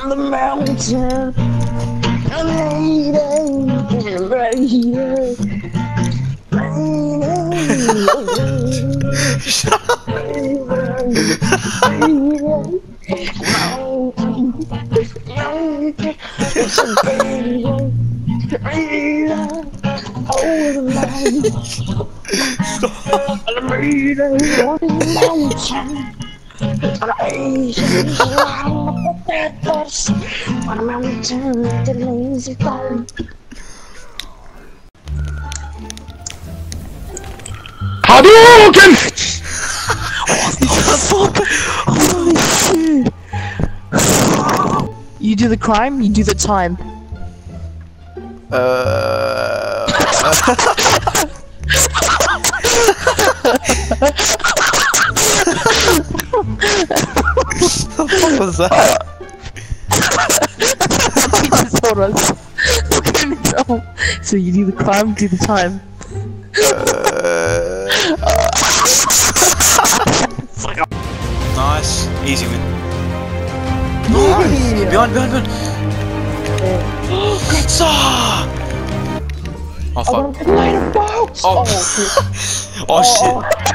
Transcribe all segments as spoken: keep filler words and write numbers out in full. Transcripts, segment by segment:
on the mountain. Raining, raining, raining. Shut up. It's a baby. Over the mountain. I'm reading on the mountain. On the mountain, the lazy phone. Hadouken! Holy shit! You do the crime, you do the time. Uh. What was that? He just told us. So you do the crime, do the time. Uh... Nice, easy win. Nice. Behind, behind, behind. Pizza! Oh fuck. Oh, Oh, oh shit.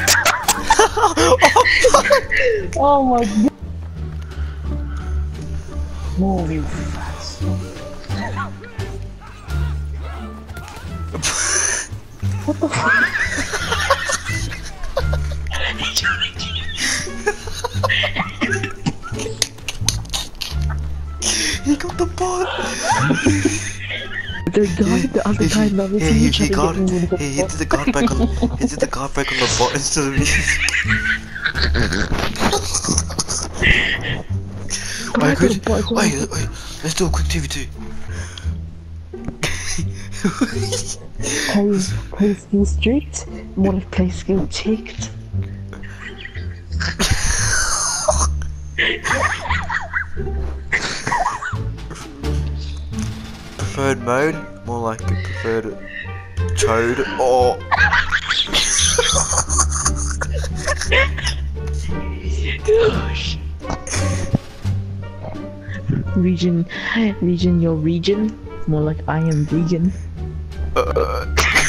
Oh my god. Move you fast. What the fuck? He got the ball. The guy, the other guy, never yeah, seen he, each he other got, getting really good he hit the guard back on, he hit the guard back on the bot instead of me. Wait, good. Wait, wait, let's do a quick T V two. Play, play skill strict, more like play skill checked. Preferred mode, more like a preferred chode or. Region, region, your region, more like I am vegan. Uh.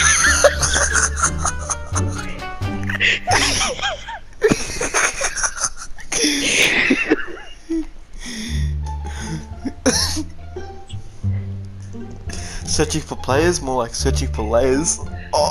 Searching for players, more like searching for layers. Oh.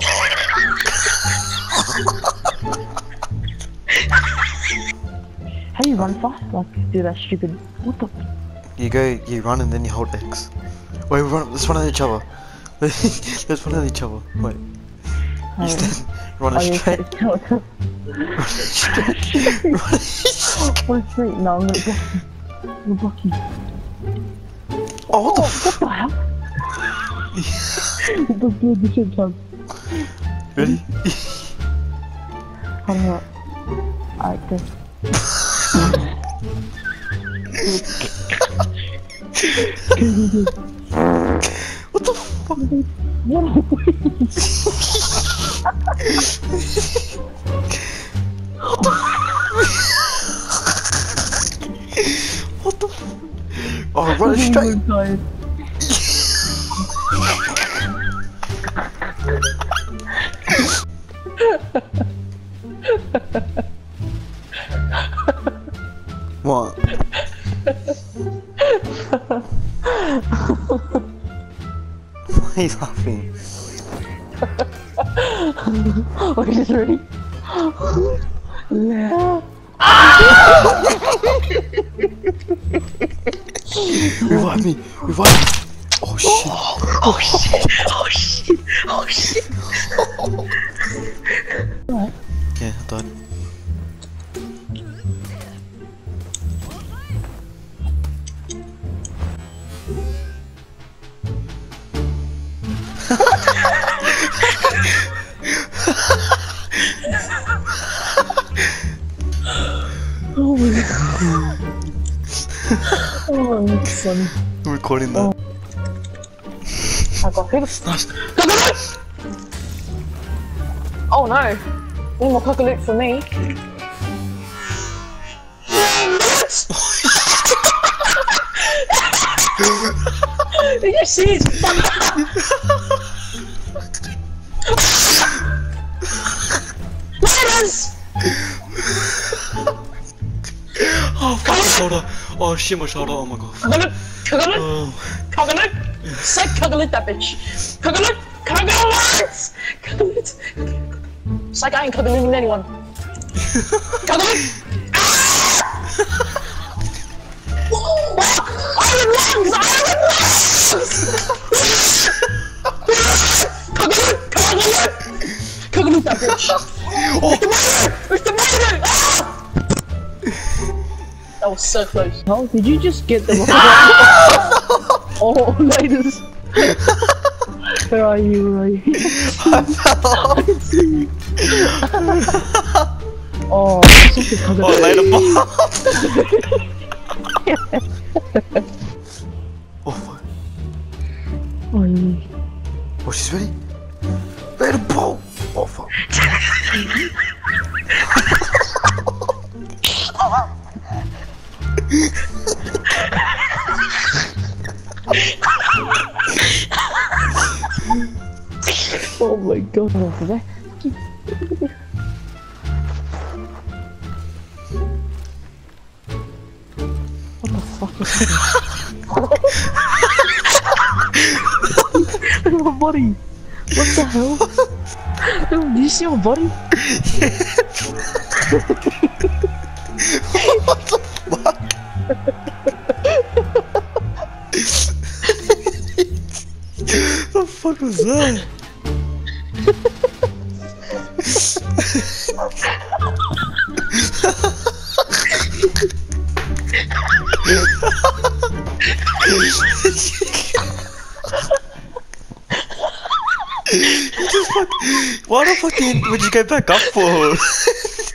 How do you run fast? Like, do that stupid. What the? You go, you run and then you hold X. Wait, we run, let's run at each other. Let's run at each other. Wait. You stand, run oh, straight. Run straight. Run straight. Run straight. No, I'm gonna block you. I'm gonna block you. Oh, what the oh, f- what the hell? Let's do it the same time. Ready? Hold on. Alright, go. What the fuck? What? What the f- Oh, run straight! What? Why are you laughing? Are you ready? Yeah. Revive me! Revive me! Oh shit! Oh shit! Oh shit! Oh shit! Yeah, I died. Oh my god. Oh, that's funny. I'm recording that. Oh. I got hit. Nice. Oh no. No more apocalypse for me. Did you see his fuck? Ladders! Oh, fucking shoulder. Oh, shit, my shoulder. Oh my god. Coconut! Coconut! Oh. Coconut! Say coconut that bitch! Coconut! Coconut! Coconut! It's like I ain't coconuting anyone. Coconut! Iron lungs! Iron lungs! Coconut! Coconut! Coconut that bitch! Oh. It's the murder! It's the murder! Ah! That was so close. Oh, did you just get them? Oh, ladies. Where are you? Where are you? I fell off. I can see you. Oh, Oh, later, Bob. Oh, fuck. Oh, yeah. Oh, she's ready. Later, Bob. Oh, fuck. Oh my god. What the fuck is that? Look at my body. What the hell? Do you see my body? What the fuck? The fuck was that? You just fuck. Why the fuck did would you go back up for?